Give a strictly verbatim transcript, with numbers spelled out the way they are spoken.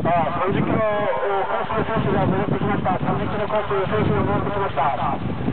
さんじゅっキロコースの選手が戻ってきました。さんじゅっキロコース選手が戻ってきました。